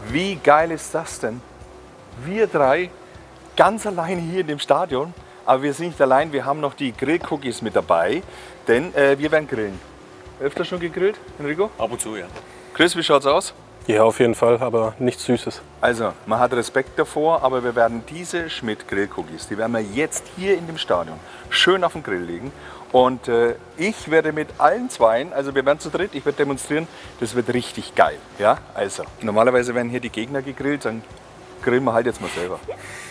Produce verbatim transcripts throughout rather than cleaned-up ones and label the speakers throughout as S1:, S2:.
S1: Wie geil ist das denn? Wir drei ganz alleine hier in dem Stadion, aber wir sind nicht allein, wir haben noch die Grill-Cookies mit dabei, denn äh, wir werden grillen. Öfter schon gegrillt, Enrico?
S2: Ab und zu, ja.
S1: Chris, wie schaut's aus?
S3: Ja, auf jeden Fall, aber nichts Süßes.
S1: Also, man hat Respekt davor, aber wir werden diese Schmidt-Grill-Cookies, die werden wir jetzt hier in dem Stadion schön auf den Grill legen. Und äh, ich werde mit allen Zweien, also wir werden zu dritt, ich werde demonstrieren, das wird richtig geil. Ja? Also, normalerweise werden hier die Gegner gegrillt, dann grillen wir halt jetzt mal selber.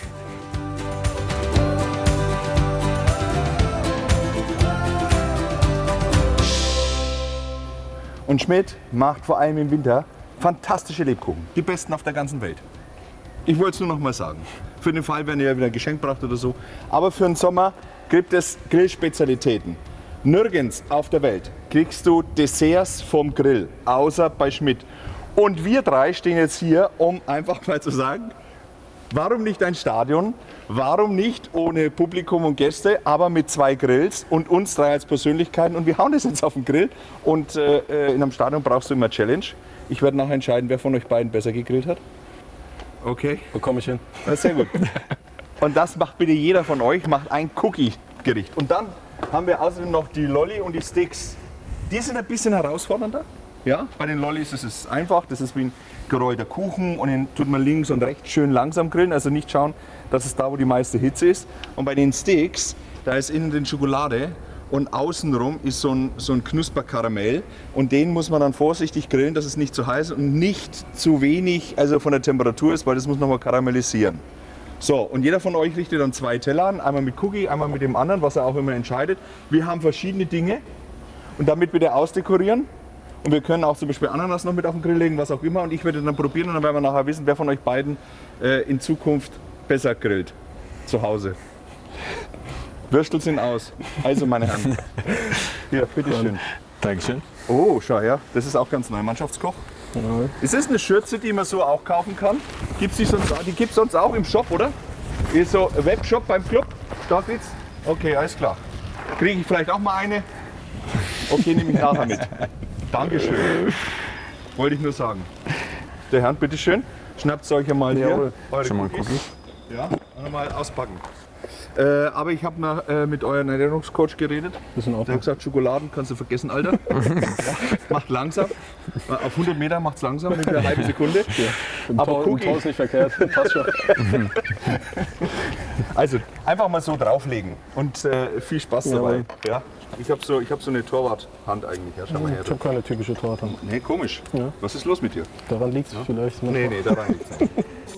S1: Und Schmidt macht vor allem im Winter fantastische Lebkuchen. Die besten auf der ganzen Welt. Ich wollte es nur noch mal sagen. Für den Fall, wenn ihr wieder ein Geschenk braucht oder so. Aber für den Sommer gibt es Grillspezialitäten. Nirgends auf der Welt kriegst du Desserts vom Grill, außer bei Schmidt. Und wir drei stehen jetzt hier, um einfach mal zu sagen, warum nicht ein Stadion? Warum nicht ohne Publikum und Gäste, aber mit zwei Grills und uns drei als Persönlichkeiten? Und wir hauen das jetzt auf den Grill. Und äh, in einem Stadion brauchst du immer Challenge. Ich werde nachher entscheiden, wer von euch beiden besser gegrillt hat. Okay.
S3: Wo komme ich hin?
S1: Ja, sehr gut. Und das macht bitte jeder von euch, macht ein Cookie-Gericht. Und dann haben wir außerdem noch die Lolli und die Sticks. Die sind ein bisschen herausfordernder. Ja, bei den Lollis ist es einfach, das ist wie ein gerollter Kuchen und den tut man links und rechts schön langsam grillen, also nicht schauen, dass es da, wo die meiste Hitze ist. Und bei den Sticks, da ist innen drin Schokolade und außenrum ist so ein, so ein Knusperkaramell und den muss man dann vorsichtig grillen, dass es nicht zu heiß und nicht zu wenig, also von der Temperatur ist, weil das muss nochmal karamellisieren. So, und jeder von euch richtet dann zwei Teller an, einmal mit Cookie, einmal mit dem anderen, was er auch immer entscheidet. Wir haben verschiedene Dinge und damit bitte ausdekorieren. Und wir können auch zum Beispiel Ananas noch mit auf den Grill legen, was auch immer. Und ich werde dann probieren und dann werden wir nachher wissen, wer von euch beiden äh, in Zukunft besser grillt. Zu Hause. Würstel sind aus. Also meine Herren. Hier, bitteschön.
S2: Dankeschön.
S1: Oh, schau her. Das ist auch ganz neu. Mannschaftskoch. Ja. Ist das eine Schürze, die man so auch kaufen kann? Gibt's die sonst, die gibt es sonst auch im Shop, oder? Ist so ein Webshop beim Club? Da geht's? Okay, alles klar. Kriege ich vielleicht auch mal eine? Okay, nehme ich nachher mit. Dankeschön. Wollte ich nur sagen. Der Herr, bitteschön. Schnappt euch einmal hier. Eure
S2: Schon mal
S1: Cookies. Ja, und mal auspacken. Äh, aber ich habe äh, mit eurem Ernährungscoach geredet.
S3: Das ist in Ordnung.
S1: Der hat gesagt, Schokoladen kannst du vergessen, Alter. Ja, macht langsam. Auf hundert Meter macht es langsam, mit einer halben Sekunde.
S3: Ja.
S1: Aber
S3: Tor, Tor ist nicht verkehrt. Passt schon.
S1: Also einfach mal so drauflegen und äh, viel Spaß dabei. Ja. Ich habe so, ich hab so eine Torwarthand eigentlich. Ja, schau mal her.
S3: Ich habe keine typische Torwarthand.
S1: Nee, komisch.
S3: Ja.
S1: Was ist los mit dir?
S3: Daran liegt es ja? vielleicht.
S1: Nee, nee, daran liegt es nicht.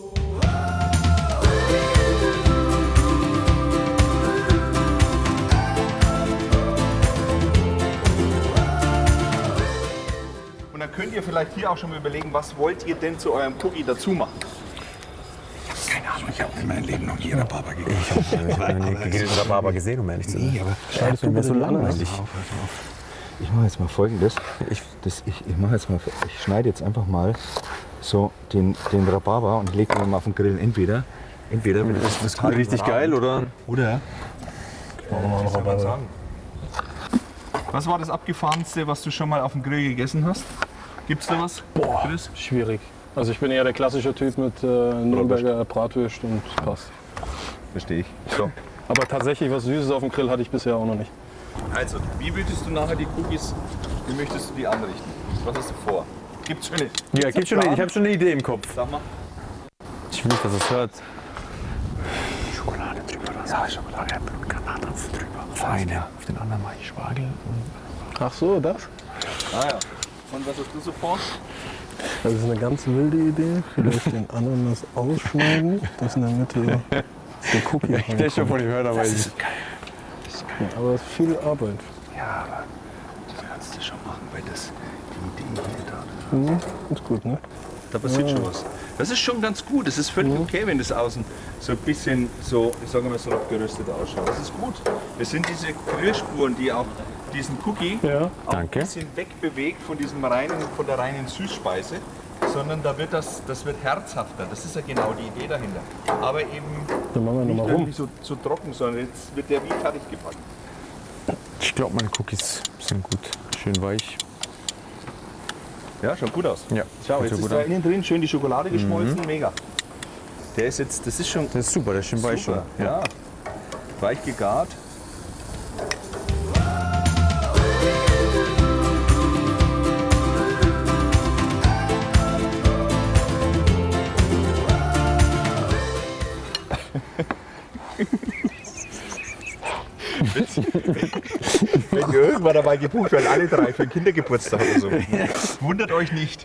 S1: Und dann könnt ihr vielleicht hier auch schon mal überlegen, was wollt ihr denn zu eurem Cookie dazu machen?
S2: Keine Ahnung, ich habe in meinem Leben noch nie Rhabarber gegessen. Ich habe noch nie gegrillten Rhabarber gesehen, um ehrlich zu sein. Nee, aber
S3: schneidest du mir so langweilig.
S1: Ich mache jetzt mal Folgendes. Ich, das, ich, ich, mach jetzt mal, ich schneide jetzt einfach mal so den, den Rhabarber und lege ihn mal auf den Grill. Entweder, entweder mit
S2: das, das kommt richtig geil, oder?
S1: Oder? Was soll man sagen? Was war das Abgefahrenste, was du schon mal auf dem Grill gegessen hast? Gibt's da was?
S3: Boah, Chris? Schwierig. Also ich bin eher der klassische Typ mit äh, Nürnberger Bratwürst und passt.
S1: Verstehe ich. So.
S3: Aber tatsächlich was Süßes auf dem Grill hatte ich bisher auch noch nicht.
S1: Also, wie würdest du nachher die Cookies, wie möchtest du die anrichten? Was hast du vor? Gibt's schon eine,
S2: Ja, gibt schon eine, ich habe schon eine Idee im Kopf.
S1: Sag mal.
S2: Ich will nicht, dass es hört.
S4: Schokolade drüber oder so. Ja, Schokolade und Granatapfel drüber. Feine. Auf den anderen mache ich Spargel. Und
S3: Ach so, das?
S1: Ah ja. Und was hast du so vor?
S3: Das ist eine ganz wilde Idee. Vielleicht den Ananas ausschneiden, dass in der Mitte der Cookie
S2: Ich der schon von dir gehört, aber
S4: das
S2: ich.
S4: ist geil. Das ist geil.
S3: Ja, aber es ist viel Arbeit.
S4: Ja, aber das kannst du schon machen, weil das die Idee hier da.
S3: Mhm, ist gut, ne?
S1: Da passiert schon was. Das ist schon ganz gut. Das ist völlig okay, wenn das außen so ein bisschen so, ich sage mal, so geröstet ausschaut. Das ist gut. Das sind diese Grillspuren, die auch diesen Cookie
S3: Ja.
S1: auch
S2: Danke.
S1: ein bisschen wegbewegt von diesem reinen, von der reinen Süßspeise, sondern da wird das, das wird herzhafter. Das ist ja genau die Idee dahinter. Aber eben
S3: Dann machen wir
S1: nicht
S3: nochmal rum.
S1: irgendwie so, so trocken, sondern jetzt wird der wie fertig gepackt.
S2: Ich glaube, meine Cookies sind gut. Schön weich.
S1: Ja, schaut gut aus.
S2: Ja,
S1: Schau,
S2: sieht
S1: jetzt
S2: gut
S1: ist da
S2: aus.
S1: innen drin schön die Schokolade geschmolzen, mega. Der ist jetzt, das ist schon
S2: Das ist super, das ist schon weich schon.
S1: super. Ja. Weich gegart. Wenn ihr irgendwann dabei gebucht werdet, alle drei für den Kindergeburtstag oder so. Wundert euch nicht.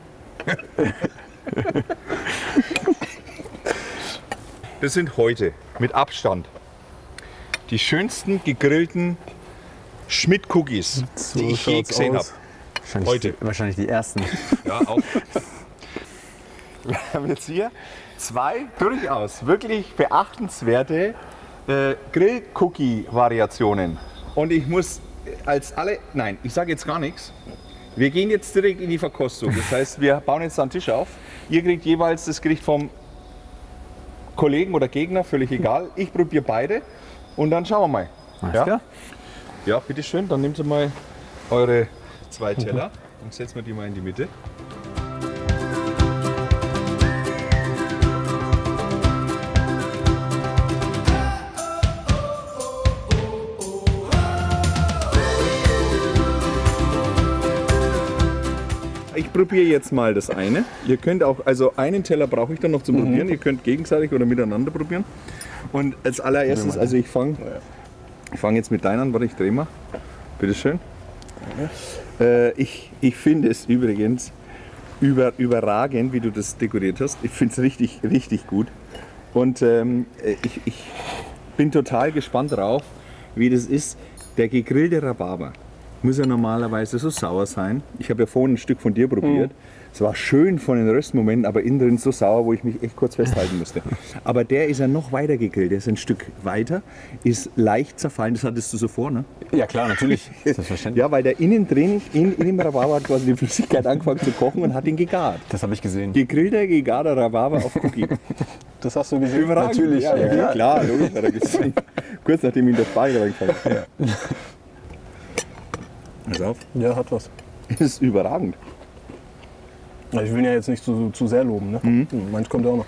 S1: Das sind heute mit Abstand die schönsten gegrillten Schmidt-Cookies, die ich je
S3: schaut's
S1: gesehen habe.
S3: aus.
S2: Wahrscheinlich,
S1: Heute.
S2: Die, wahrscheinlich die ersten.
S1: Ja, auch. Wir haben jetzt hier zwei durchaus wirklich beachtenswerte äh, Grill-Cookie-Variationen. Und ich muss als alle, nein, ich sage jetzt gar nichts. Wir gehen jetzt direkt in die Verkostung. Das heißt, wir bauen jetzt einen Tisch auf. Ihr kriegt jeweils das Gericht vom Kollegen oder Gegner, völlig egal. Ich probiere beide und dann schauen wir mal.
S2: Alles
S1: Ja?
S2: klar?
S1: Ja, bitteschön, dann nehmt ihr mal eure zwei Teller und setzen wir die mal in die Mitte. Ich probiere jetzt mal das eine. Ihr könnt auch, also einen Teller brauche ich dann noch zum Probieren. Ihr könnt gegenseitig oder miteinander probieren. Und als allererstes, also ich fange ich fang jetzt mit deinen an, warte, ich drehe mal. Bitteschön. Äh, ich ich finde es übrigens über, überragend, wie du das dekoriert hast. Ich finde es richtig, richtig gut. Und ähm, ich, ich bin total gespannt drauf, wie das ist. Der gegrillte Rhabarber muss ja normalerweise so sauer sein. Ich habe ja vorhin ein Stück von dir probiert. Es war schön von den Röstmomenten, aber innen drin so sauer, wo ich mich echt kurz festhalten musste. Aber der ist ja noch weiter gegrillt. Der ist ein Stück weiter, ist leicht zerfallen. Das hattest du so vor, ne?
S2: Ja klar, natürlich. Selbstverständlich.
S1: Ja, weil der innen drin, in, in dem Rhabarber hat quasi die Flüssigkeit angefangen zu kochen und hat ihn gegart.
S2: Das habe ich gesehen.
S1: Gegrillter, gegarter Rhabarber auf Cookie.
S3: Das hast du gesehen?
S1: Überragend.
S3: Natürlich.
S1: Ja, ja,
S3: ja.
S1: klar, logisch hat er gesehen. Kurz nachdem ihm der Speicher reingefallen ist. Ja. Pass auf.
S3: Ja, hat was.
S1: Das ist überragend.
S3: Ich will ihn ja jetzt nicht zu, zu sehr loben. Ne? Mhm. Meins kommt ja auch noch.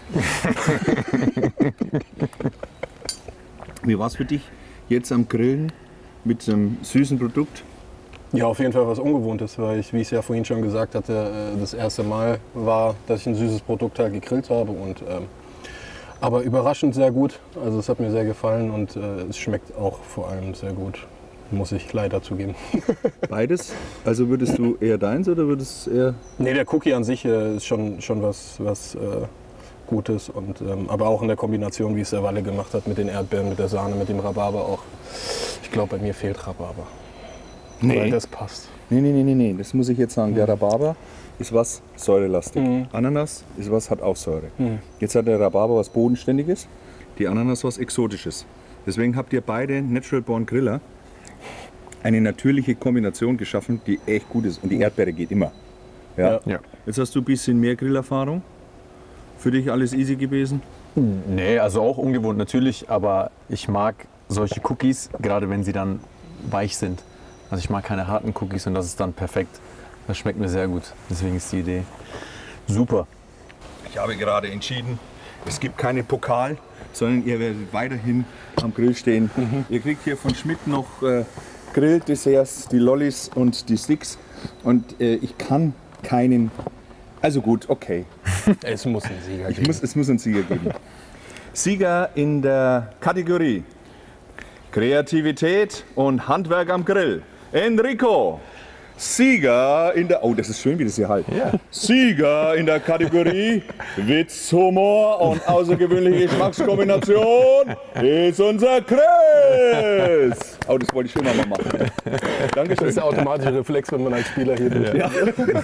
S1: Wie war es für dich jetzt am Grillen mit so einem süßen Produkt?
S3: Ja, auf jeden Fall was Ungewohntes, weil ich, wie ich es ja vorhin schon gesagt hatte, das erste Mal war, dass ich ein süßes Produkt halt gegrillt habe. Und, ähm, aber überraschend sehr gut. Also es hat mir sehr gefallen und äh, es schmeckt auch vor allem sehr gut. Muss ich leider zugeben.
S1: Beides? Also würdest du eher deins oder würdest du eher...
S3: Nee, der Cookie an sich äh, ist schon, schon was, was äh, Gutes. Und, ähm, aber auch in der Kombination, wie es der Walle gemacht hat, mit den Erdbeeren, mit der Sahne, mit dem Rhabarber auch. Ich glaube, bei mir fehlt Rhabarber.
S1: Nee.
S3: Weil das passt.
S1: Nee, nee, nee, nee, nee, das muss ich jetzt sagen. Der Rhabarber ist was säurelastig.
S3: Mhm.
S1: Ananas ist was, hat auch Säure.
S3: Mhm.
S1: Jetzt hat der Rhabarber was Bodenständiges, die Ananas was Exotisches. Deswegen habt ihr beide Natural Born Griller eine natürliche Kombination geschaffen, die echt gut ist. Und die Erdbeere geht immer. Ja?
S3: Ja.
S2: Ja.
S1: Jetzt hast du ein bisschen mehr Grillerfahrung. Für dich alles easy gewesen?
S2: Nee, also auch ungewohnt natürlich, aber ich mag solche Cookies, gerade wenn sie dann weich sind. Also ich mag keine harten Cookies und das ist dann perfekt. Das schmeckt mir sehr gut. Deswegen ist die Idee super.
S1: Ich habe gerade entschieden, es gibt keine Pokal, sondern ihr werdet weiterhin am Grill stehen. Mhm. Ihr kriegt hier von Schmidt noch äh, Grilldesserts, die Lollis und die Sticks. Und äh, ich kann keinen... Also gut, okay.
S3: Es muss einen Sieger
S1: Ich
S3: geben.
S1: muss, es muss einen Sieger geben. Sieger in der Kategorie Kreativität und Handwerk am Grill. Enrico. Sieger in der... Oh, das ist schön, wie das hier halt.
S2: Ja.
S1: Sieger in der Kategorie Witz, Humor und außergewöhnliche Geschmackskombination ist unser Chris. Oh, das wollte ich schon noch mal machen.
S3: Das
S1: Dankeschön.
S3: ist der automatische Reflex, wenn man als Spieler hier durch.
S1: Ja.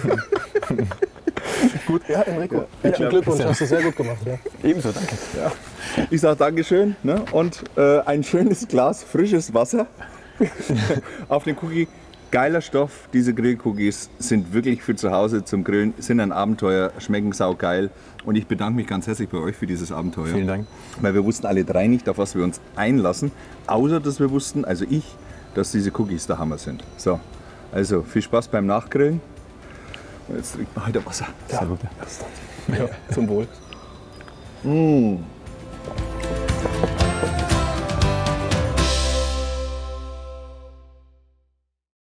S3: Gut, ja, Enrico. Herzlichen Glückwunsch, hast du sehr gut gemacht. Ja.
S2: Ebenso, danke.
S1: Ich sage Dankeschön, ne? Und äh, ein schönes Glas frisches Wasser auf den Cookie. Geiler Stoff, diese Grillcookies sind wirklich für zu Hause zum Grillen, sind ein Abenteuer, schmecken saugeil. Und ich bedanke mich ganz herzlich bei euch für dieses Abenteuer.
S2: Vielen Dank.
S1: Weil wir wussten alle drei nicht, auf was wir uns einlassen, außer dass wir wussten, also ich, dass diese Cookies der Hammer sind. So, also viel Spaß beim Nachgrillen Und jetzt trinkt man halt Wasser.
S2: Sehr gut.
S3: Ja, zum Wohl.
S1: Mmh.